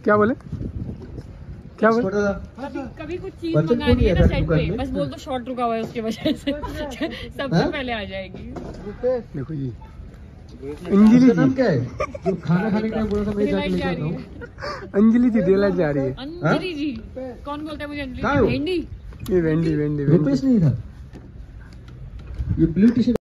क्या बोले? क्या बोले? कभी कुछ चीज मंगानी है ना सेट पे, बस बोल दो शॉर्ट रुका हुआ है उसके वजह से सबसे पहले आ जाएगी। देखो जी अंजलि जी क्या है जो खाना खाने का बोला था मैं जाके लेके आता हूँ। अंजलि जी दिला जा रही है। अंजलि जी कौन बोलता है मुझे अंजलि? भेंडी ये वेंडी रुपेश नहीं था ये ब्लू टी शर्ट